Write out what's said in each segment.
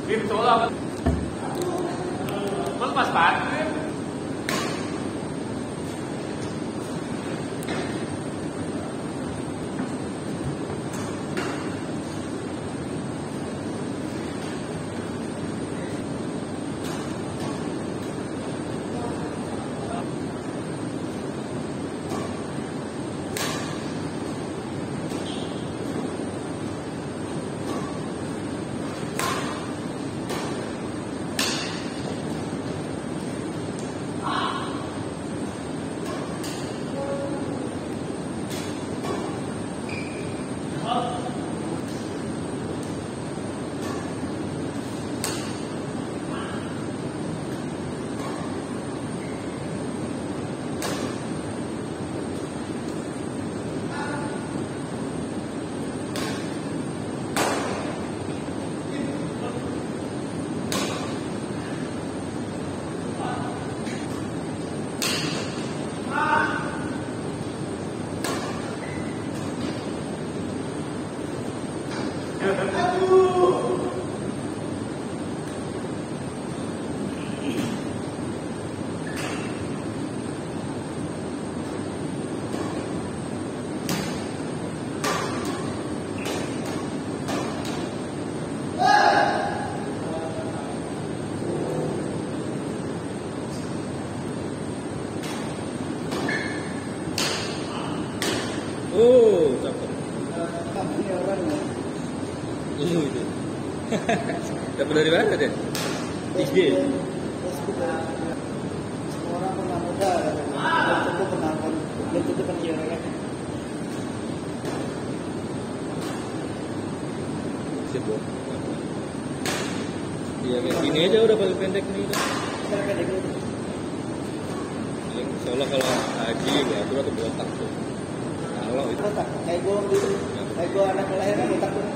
Phim số là mất mặt bán phim. Oh, cakep. Ini orangnya. Lu itu. Dapat dari mana deh? IG. Facebook. Semua orang pernah muda, belum tentu pernah penjara. Sibuk. Iya kayak gini aja udah paling pendek nih. Kita pendek dulu. Soalnya kalau haji baru atau botak tuh. Kalau itu Botak, kayak gue dulu, kayak gue anak kelahiran botak tuh.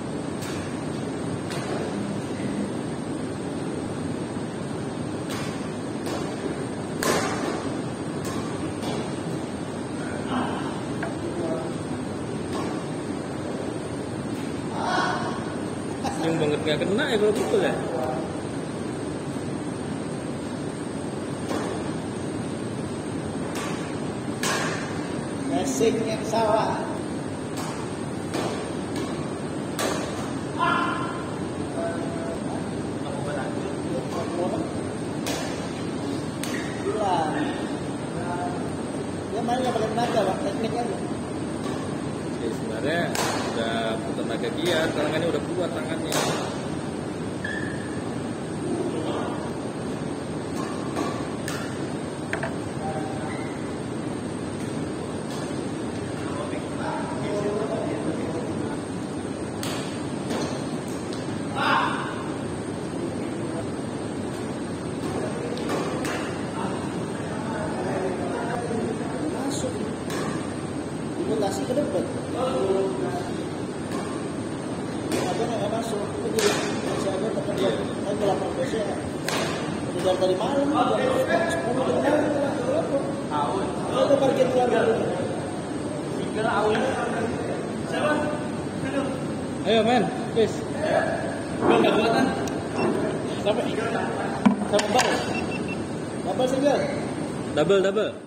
yang banget nggak kena ya kalau gitu ya. Mesinnya pesawat. Bilang, dia main nggak pakai tenaga, bang, teknik aja. Ya, sebenarnya udah tenaga giat, tangannya udah kuat tangannya. Masuk. Dimutasi ke depan. Ada nggak masuk? Itu masih ada pekerja. Kan 18 ya. Udah dari malam, jam 10 jam 6. Tahun. Itu parkir keluar dulu. Tinggal awal. Siapa? Ayo men, please. Gue nggak kuatan. Sampai bal. Double single. Double.